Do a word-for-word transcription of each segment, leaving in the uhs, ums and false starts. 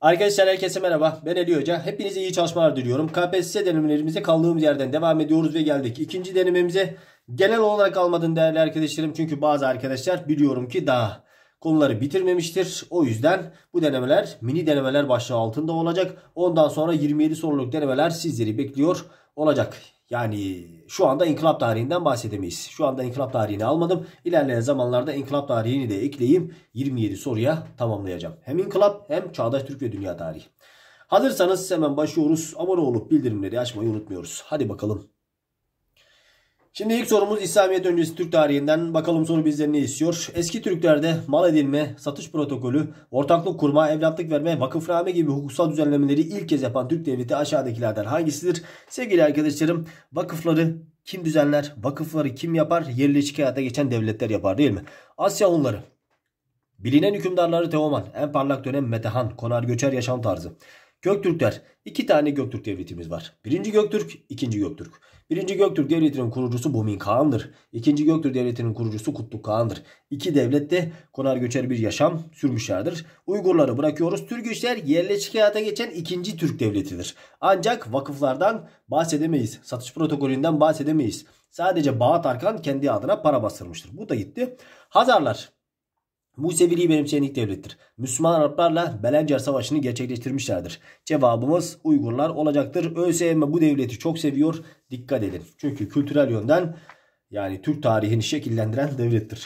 Arkadaşlar herkese merhaba. Ben Ali Hoca. Hepinize iyi çalışmalar diliyorum. K P S S denemelerimize kaldığımız yerden devam ediyoruz ve geldik. İkinci denememize genel olarak almadım değerli arkadaşlarım. Çünkü bazı arkadaşlar biliyorum ki daha konuları bitirmemiştir. O yüzden bu denemeler mini denemeler başlığı altında olacak. Ondan sonra yirmi yedi soruluk denemeler sizleri bekliyor olacak. Yani şu anda inkılap tarihinden bahsedemeyiz. Şu anda inkılap tarihini almadım. İlerleyen zamanlarda inkılap tarihini de ekleyeyim. yirmi yedi soruya tamamlayacağım. Hem inkılap hem çağdaş Türk ve dünya tarihi. Hazırsanız hemen başlıyoruz. Abone olup bildirimleri açmayı unutmuyoruz. Hadi bakalım. Şimdi ilk sorumuz İslamiyet öncesi Türk tarihinden. Bakalım soru bizden ne istiyor? Eski Türklerde mal edinme, satış protokolü, ortaklık kurma, evlatlık verme, vakıfname gibi hukuksal düzenlemeleri ilk kez yapan Türk devleti aşağıdakilerden hangisidir? Sevgili arkadaşlarım, vakıfları kim düzenler? Vakıfları kim yapar? Yerleşik hayata geçen devletler yapar değil mi? Asya Hunları. Bilinen hükümdarları Teoman, en parlak dönem Metehan, konar göçer yaşam tarzı. Göktürkler. İki tane Göktürk devletimiz var. Birinci Göktürk, ikinci Göktürk. Birinci Göktürk devletinin kurucusu Bumin Kağan'dır. İkinci Göktürk devletinin kurucusu Kutluk Kağan'dır. İki devlet de konar göçer bir yaşam sürmüşlerdir. Uygurları bırakıyoruz. Türgüçler yerleşik hayata geçen ikinci Türk devletidir. Ancak vakıflardan bahsedemeyiz. Satış protokolünden bahsedemeyiz. Sadece Bağat Arkan kendi adına para bastırmıştır. Bu da gitti. Hazarlar. Museviliği benimseyen ilk devlettir. Müslüman Araplarla Belencer Savaşı'nı gerçekleştirmişlerdir. Cevabımız Uygurlar olacaktır. ÖSYM bu devleti çok seviyor. Dikkat edin. Çünkü kültürel yönden yani Türk tarihini şekillendiren devlettir.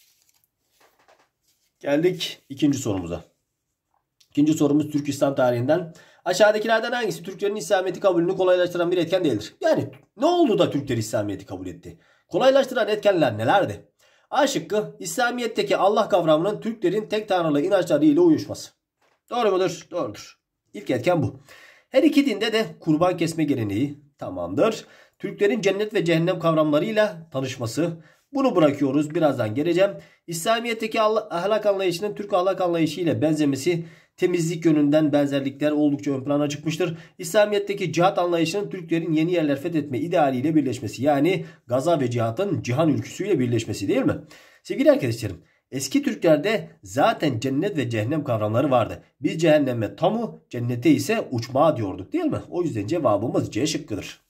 Geldik ikinci sorumuza. İkinci sorumuz Türk İslam tarihinden. Aşağıdakilerden hangisi Türklerin İslamiyet'i kabulünü kolaylaştıran bir etken değildir? Yani ne oldu da Türkler İslamiyet'i kabul etti? Kolaylaştıran etkenler nelerdi? A şıkkı İslamiyet'teki Allah kavramının Türklerin tek tanrılı inançları ile uyuşması. Doğru mudur? Doğrudur. İlk etken bu. Her iki dinde de kurban kesme geleneği tamamdır. Türklerin cennet ve cehennem kavramlarıyla tanışması. Bunu bırakıyoruz. Birazdan geleceğim. İslamiyet'teki ahlak anlayışının Türk ahlak anlayışı ile benzemesi. Temizlik yönünden benzerlikler oldukça ön plana çıkmıştır. İslamiyet'teki cihat anlayışının Türklerin yeni yerler fethetme idealiyle birleşmesi. Yani gaza ve cihatın cihan ülküsüyle birleşmesi değil mi? Sevgili arkadaşlarım, eski Türklerde zaten cennet ve cehennem kavramları vardı. Biz cehenneme tamu, cennete ise uçmağa diyorduk değil mi? O yüzden cevabımız C şıkkıdır.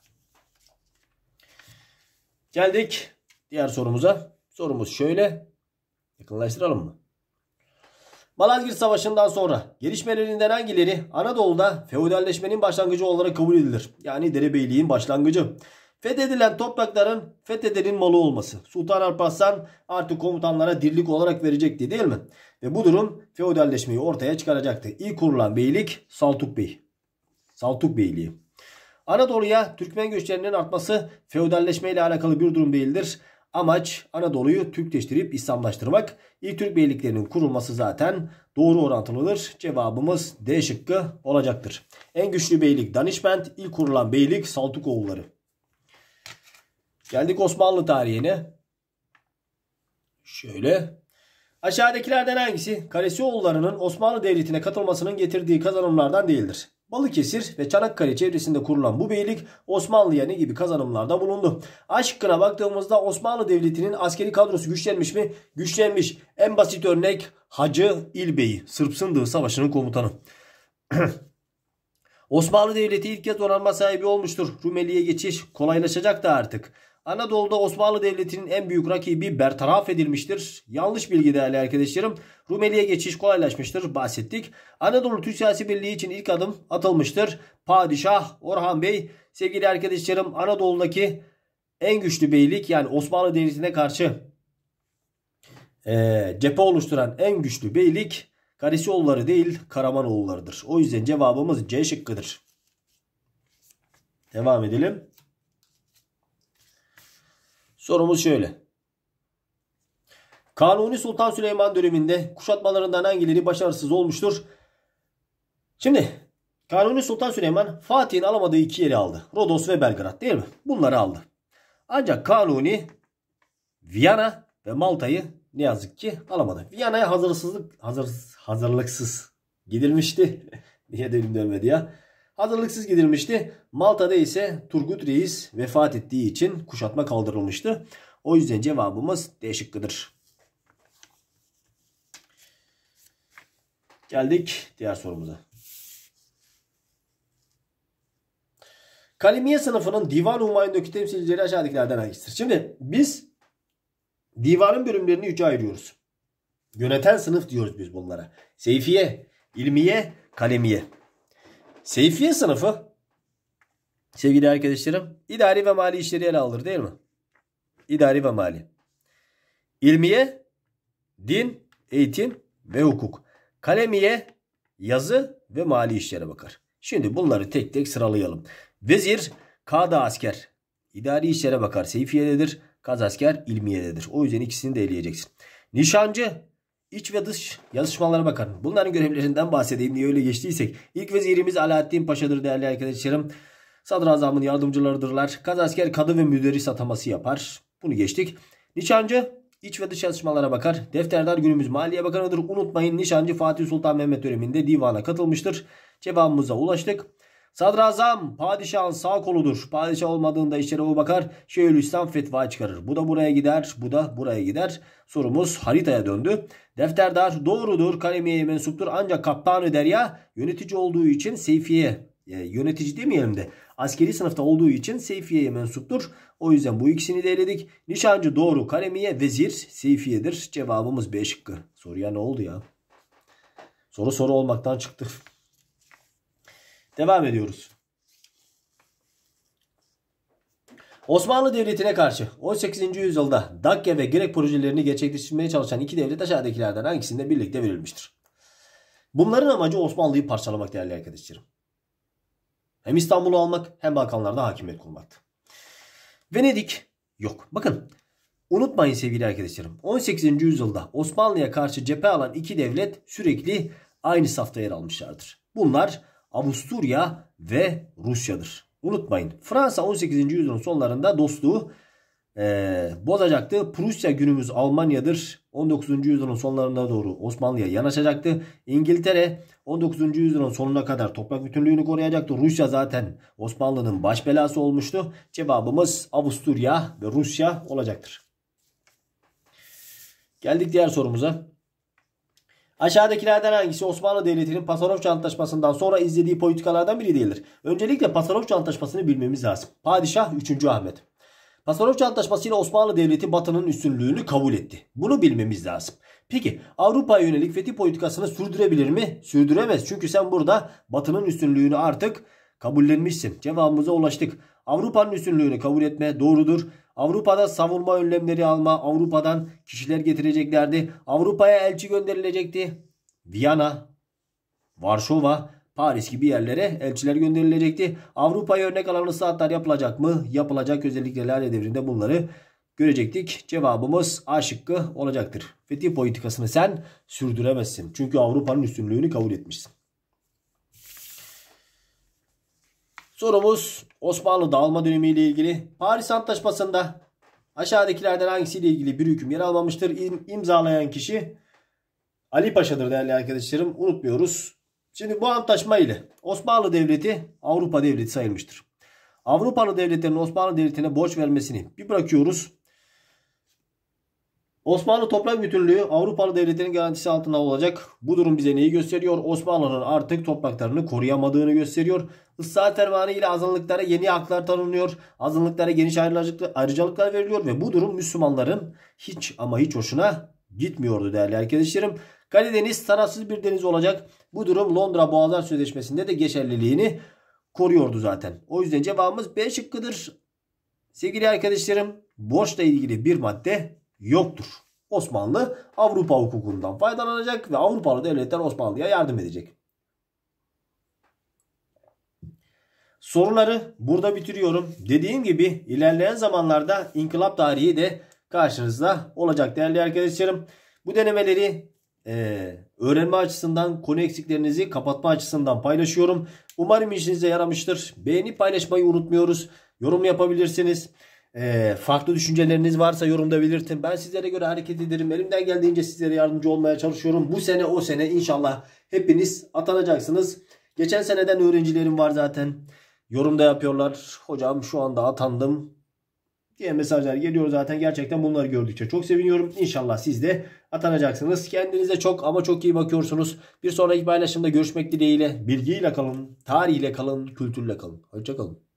Geldik diğer sorumuza. Sorumuz şöyle. Yakınlaştıralım mı? Malazgirt Savaşı'ndan sonra gelişmelerinden hangileri Anadolu'da feodalleşmenin başlangıcı olarak kabul edilir? Yani derebeyliğin başlangıcı. Fethedilen toprakların fethedenin malı olması. Sultan Alparslan artık komutanlara dirlik olarak verecekti değil mi? Ve bu durum feodalleşmeyi ortaya çıkaracaktı. İlk kurulan beylik Saltuk Bey. Saltuk Beyliği. Anadolu'ya Türkmen göçlerinin artması feodalleşme ile alakalı bir durum değildir. Amaç Anadolu'yu Türkleştirip İslamlaştırmak. İlk Türk beyliklerinin kurulması zaten doğru orantılıdır. Cevabımız D şıkkı olacaktır. En güçlü beylik Danişment, ilk kurulan beylik Saltukoğulları. Geldik Osmanlı tarihine. Şöyle. Aşağıdakilerden hangisi Karesioğulları'nın Osmanlı Devleti'ne katılmasının getirdiği kazanımlardan değildir? Balıkesir ve Çanakkale çevresinde kurulan bu beylik Osmanlı'ya ne gibi kazanımlarda bulundu? A şıkkına baktığımızda Osmanlı Devleti'nin askeri kadrosu güçlenmiş mi? Güçlenmiş. En basit örnek Hacı İlbey, Sırp Sındığı Savaşı'nın komutanı. Osmanlı Devleti ilk kez donanma sahibi olmuştur. Rumeli'ye geçiş kolaylaşacaktı artık. Anadolu'da Osmanlı Devleti'nin en büyük rakibi bertaraf edilmiştir. Yanlış bilgi değerli arkadaşlarım. Rumeli'ye geçiş kolaylaşmıştır. Bahsettik. Anadolu Türk Siyasi Birliği için ilk adım atılmıştır. Padişah Orhan Bey. Sevgili arkadaşlarım, Anadolu'daki en güçlü beylik yani Osmanlı Devleti'ne karşı e, cephe oluşturan en güçlü beylik Karesioğulları değil Karamanoğullarıdır. O yüzden cevabımız C şıkkıdır. Devam edelim. Sorumuz şöyle. Kanuni Sultan Süleyman döneminde kuşatmalarından hangileri başarısız olmuştur? Şimdi Kanuni Sultan Süleyman Fatih'in alamadığı iki yeri aldı. Rodos ve Belgrad değil mi? Bunları aldı. Ancak Kanuni Viyana ve Malta'yı ne yazık ki alamadı. Viyana'ya hazırsızlık, hazır, hazırlıksız gidilmişti. Niye dedim dönmedi ya? Hazırlıksız gidilmişti. Malta'da ise Turgut Reis vefat ettiği için kuşatma kaldırılmıştı. O yüzden cevabımız D şıkkıdır. Geldik diğer sorumuza. Kalemiye sınıfının Divan-ı Humayun'daki temsilcileri aşağıdakilerden hangisidir? Şimdi biz divanın bölümlerini üçe ayırıyoruz. Yöneten sınıf diyoruz biz bunlara. Seyfiye, ilmiye, kalemiye. Seyfiye sınıfı sevgili arkadaşlarım idari ve mali işleri ele alır değil mi? İdari ve mali. İlmiye, din, eğitim ve hukuk. Kalemiye, yazı ve mali işlere bakar. Şimdi bunları tek tek sıralayalım. Vezir, kada asker. İdari işlere bakar. Seyfiyededir. Kaz asker ilmiyededir. O yüzden ikisini de eleyeceksin. Nişancı, iç ve dış yazışmalara bakar. Bunların görevlerinden bahsedeyim diye öyle geçtiysek. İlk vezirimiz Alaaddin Paşa'dır değerli arkadaşlarım. Sadrazamın yardımcılarıdırlar. Kaz asker kadı ve müderris ataması yapar. Bunu geçtik. Nişancı iç ve dış yazışmalara bakar. Defterdar günümüz Maliye Bakanı'dır. Unutmayın nişancı Fatih Sultan Mehmet döneminde divana katılmıştır. Cevabımıza ulaştık. Sadrazam padişahın sağ koludur. Padişah olmadığında işlere o bakar. Şeyhülislam fetva çıkarır. Bu da buraya gider. Bu da buraya gider. Sorumuz haritaya döndü. Defterdar doğrudur. Kalemiye mensuptur. Ancak kaptanı derya yönetici olduğu için seyfiye e, yönetici demeyelim de askeri sınıfta olduğu için seyfiyeye mensuptur. O yüzden bu ikisini de eledik. Nişancı doğru. Kalemiye vezir seyfiyedir. Cevabımız B şıkkı. Soruya ne oldu ya? Soru soru olmaktan çıktı. Devam ediyoruz. Osmanlı Devleti'ne karşı on sekizinci yüzyılda Dakya ve Gerek projelerini gerçekleştirmeye çalışan iki devlet aşağıdakilerden hangisinde birlikte verilmiştir? Bunların amacı Osmanlı'yı parçalamak değerli arkadaşlarım. Hem İstanbul'u almak hem Balkanlarda hakimiyet kurmaktı. Venedik yok. Bakın unutmayın sevgili arkadaşlarım. on sekizinci yüzyılda Osmanlı'ya karşı cephe alan iki devlet sürekli aynı safta yer almışlardır. Bunlar Avusturya ve Rusya'dır. Unutmayın. Fransa on sekizinci yüzyılın sonlarında dostluğu e, bozacaktı. Prusya günümüz Almanya'dır. on dokuzuncu yüzyılın sonlarına doğru Osmanlı'ya yanaşacaktı. İngiltere on dokuzuncu yüzyılın sonuna kadar toprak bütünlüğünü koruyacaktı. Rusya zaten Osmanlı'nın baş belası olmuştu. Cevabımız Avusturya ve Rusya olacaktır. Geldik diğer sorumuza. Aşağıdakilerden hangisi Osmanlı Devleti'nin Pasarofça Antlaşması'ndan sonra izlediği politikalardan biri değildir? Öncelikle Pasarofça Antlaşması'nı bilmemiz lazım. Padişah üçüncü Ahmet. Pasarofça Antlaşması ile Osmanlı Devleti Batı'nın üstünlüğünü kabul etti. Bunu bilmemiz lazım. Peki Avrupa'ya yönelik fethi politikasını sürdürebilir mi? Sürdüremez. Çünkü sen burada Batı'nın üstünlüğünü artık kabullenmişsin. Cevabımıza ulaştık. Avrupa'nın üstünlüğünü kabul etme doğrudur. Avrupa'da savunma önlemleri alma, Avrupa'dan kişiler getireceklerdi. Avrupa'ya elçi gönderilecekti. Viyana, Varşova, Paris gibi yerlere elçiler gönderilecekti. Avrupa'ya örnek alan ıslahatlar yapılacak mı? Yapılacak. Özellikle Lale Devri'nde bunları görecektik. Cevabımız A şıkkı olacaktır. Fetih politikasını sen sürdüremezsin. Çünkü Avrupa'nın üstünlüğünü kabul etmişsin. Sorumuz Osmanlı dağılma dönemi ile ilgili. Paris Antlaşması'nda aşağıdakilerden hangisiyle ilgili bir hüküm yer almamıştır? İm, imzalayan kişi Ali Paşa'dır değerli arkadaşlarım. Unutmuyoruz. Şimdi bu antlaşma ile Osmanlı Devleti Avrupa Devleti sayılmıştır. Avrupalı devletlerin Osmanlı Devleti'ne borç vermesini bir bırakıyoruz. Osmanlı toprak bütünlüğü Avrupalı devletlerin garantisi altında olacak. Bu durum bize neyi gösteriyor? Osmanlı'nın artık topraklarını koruyamadığını gösteriyor. Islahat fermanı ile azınlıklara yeni haklar tanınıyor. Azınlıklara geniş ayrıcalıklar veriliyor ve bu durum Müslümanların hiç ama hiç hoşuna gitmiyordu değerli arkadaşlarım. Karadeniz tarafsız bir deniz olacak. Bu durum Londra Boğazlar Sözleşmesi'nde de geçerliliğini koruyordu zaten. O yüzden cevabımız B şıkkıdır. Sevgili arkadaşlarım, borçla ilgili bir madde yoktur. Osmanlı Avrupa hukukundan faydalanacak ve Avrupalı devletler Osmanlı'ya yardım edecek. Soruları burada bitiriyorum. Dediğim gibi ilerleyen zamanlarda inkılap tarihi de karşınızda olacak değerli arkadaşlarım. Bu denemeleri e, öğrenme açısından, konu eksiklerinizi kapatma açısından paylaşıyorum. Umarım işinize yaramıştır. Beğenip paylaşmayı unutmuyoruz. Yorum yapabilirsiniz. E, farklı düşünceleriniz varsa yorumda belirtin. Ben sizlere göre hareket ederim. Elimden geldiğince sizlere yardımcı olmaya çalışıyorum. Bu sene o sene inşallah hepiniz atanacaksınız. Geçen seneden öğrencilerim var zaten. Yorumda yapıyorlar. Hocam şu anda atandım diye mesajlar geliyor zaten. Gerçekten bunları gördükçe çok seviniyorum. İnşallah siz de atanacaksınız. Kendinize çok ama çok iyi bakıyorsunuz. Bir sonraki paylaşımda görüşmek dileğiyle. Bilgiyle kalın, tarihiyle kalın, kültürle kalın. Hoşça kalın.